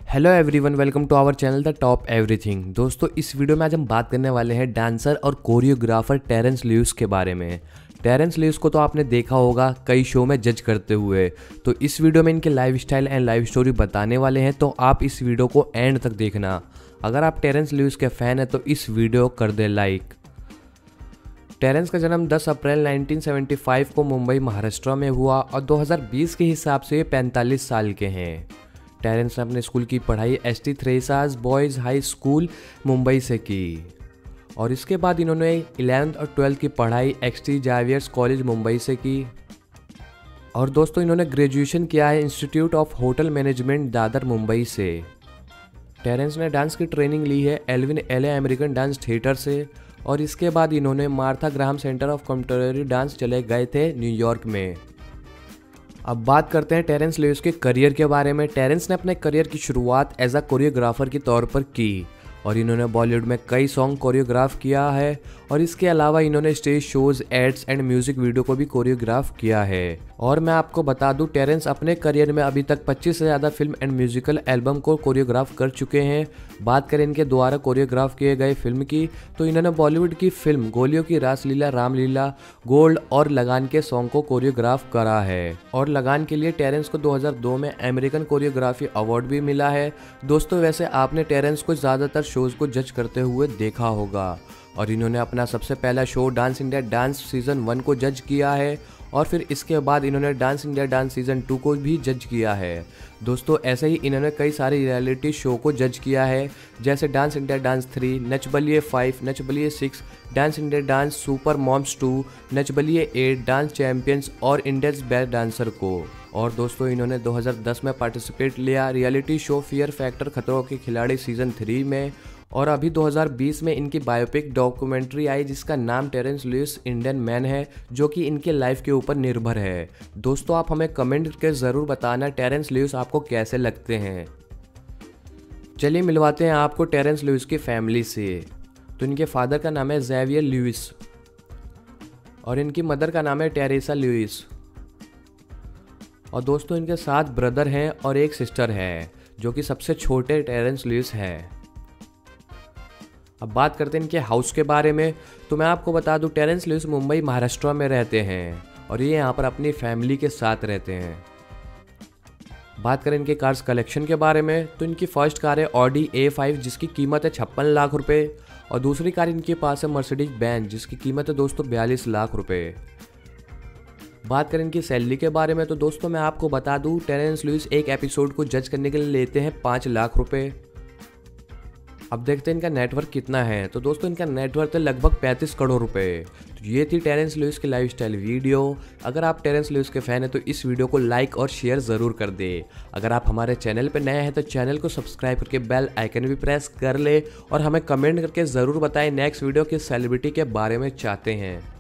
Hello everyone, welcome to our channel the top everything. दोस्तों, इस video में आज हम बात करने वाले हैं डांसर और कोरियोग्राफर टेरेंस ल्यूइस के बारे में। टेरेंस ल्यूइस को तो आपने देखा होगा कई शो में जज करते हुए, तो इस वीडियो में इनके life style and life story बताने वाले हैं, तो आप इस वीडियो को एंड तक देखना। अगर आप टेरेंस ल्यूइस के फैन हैं तो इस वीडियो को कर दे लाइक। टेरेंस का जन्म 10 अप्रैल 1975 को मुंबई महाराष्ट्र में हुआ और 2020 के हिसाब से 45 साल के हैं। टेरेंस ने अपने स्कूल की पढ़ाई S T Theresa's boys high school Mumbai से की और इसके बाद इन्होंने 11th और 12th की पढ़ाई एक्सटी जावियर्स कॉलेज मुंबई से की। और दोस्तों, इन्होंने ग्रेजुएशन किया है institute of hotel management Dadar Mumbai से। टेरेंस ने डांस की ट्रेनिंग ली है एल्विन एले अमेरिकन डांस थिएटर से और इसके बाद इन्होंने Martha Graham center of contemporary dance चले गए थे न्यूयॉर्क में। अब बात करते हैं टेरेंस ल्यूइस के करियर के बारे में। टेरेंस ने अपने करियर की शुरुआत एज अ कोरियोग्राफर के तौर पर की और इन्होंने बॉलीवुड में कई सॉन्ग कोरियोग्राफ किया है और इसके अलावा इन्होंने stage shows, ads and music video को भी कोरियोग्राफ किया है। और मैं आपको बता दूं, टेरेंस अपने करियर में अभी तक 25 से ज़्यादा फिल्म एंड म्यूजिकल एल्बम को कोरियोग्राफ कर चुके हैं। बात करें इनके द्वारा कोरियोग्राफ किए गए फिल्म की, तो इन्होंने बॉलीवुड की फिल्म गोलियों की रासलीला, रामलीला, गोल्ड और लगान के सॉन्ग को कोरियोग्राफ करा है। और लगान के लिए टेरेंस को 2002 में अमेरिकन कोरियोग्राफी अवार्ड भी मिला है। दोस्तों, वैसे आपने टेरेंस को ज़्यादातर शोज़ को जज करते हुए देखा होगा और इन्होंने अपना सबसे पहला show dance India dance season 1 को जज किया है और फिर इसके बाद इन्होंने डांस इंडिया डांस सीजन 2 को भी जज किया है। दोस्तों, ऐसे ही इन्होंने कई सारे रियलिटी शो को जज किया है, जैसे dance India dance 3, Nach Baliye 5, Nach Baliye 6, dance India dance super moms 2, Nach Baliye 8, dance champions और इंडियंस बेस्ट डांसर को। और दोस्तों, इन्होंने 2010 में पार्टिसिपेट लिया रियलिटी शो फियर फैक्टर खतरों के खिलाड़ी सीजन 3 में। और अभी 2020 में इनकी बायोपिक डॉक्यूमेंट्री आई जिसका नाम टेरेंस ल्यूइस इंडियन मैन है, जो कि इनके लाइफ के ऊपर निर्भर है। दोस्तों, आप हमें कमेंट करके ज़रूर बताना टेरेंस ल्यूइस आपको कैसे लगते हैं। चलिए मिलवाते हैं आपको टेरेंस ल्यूइस की फैमिली से। तो इनके फादर का नाम है ज़ेवियर ल्यूइस और इनकी मदर का नाम है टेरेसा ल्यूइस। और दोस्तों, इनके 7 ब्रदर हैं और एक सिस्टर है, जो कि सबसे छोटे टेरेंस ल्यूइस है। अब बात करते हैं इनके हाउस के बारे में। तो मैं आपको बता दूं, टेरेंस ल्यूइस मुंबई महाराष्ट्र में रहते हैं और ये यहाँ पर अपनी फैमिली के साथ रहते हैं। बात करें इनके कार्स कलेक्शन के बारे में, तो इनकी फर्स्ट कार है ऑडी A5 जिसकी कीमत है 56 लाख रुपए और दूसरी कार इनके पास है मर्सिडीज बेंज जिसकी कीमत है दोस्तों 42 लाख रुपए। बात करें इनकी सैलरी के बारे में, तो दोस्तों मैं आपको बता दूं, टेरेंस ल्यूइस एक एपिसोड को जज करने के लिए लेते हैं 5 लाख रुपए। अब देखते हैं इनका नेटवर्क कितना है। तो दोस्तों, इनका नेटवर्क है लगभग 35 करोड़ रुपए। तो ये थी टेरेंस ल्यूइस की लाइफस्टाइल वीडियो। अगर आप टेरेंस ल्यूइस के फैन हैं तो इस वीडियो को लाइक और शेयर ज़रूर कर दे। अगर आप हमारे चैनल पर नए हैं तो चैनल को सब्सक्राइब करके बेल आइकन भी प्रेस कर ले और हमें कमेंट करके ज़रूर बताएं नेक्स्ट वीडियो किस सेलिब्रिटी के बारे में चाहते हैं।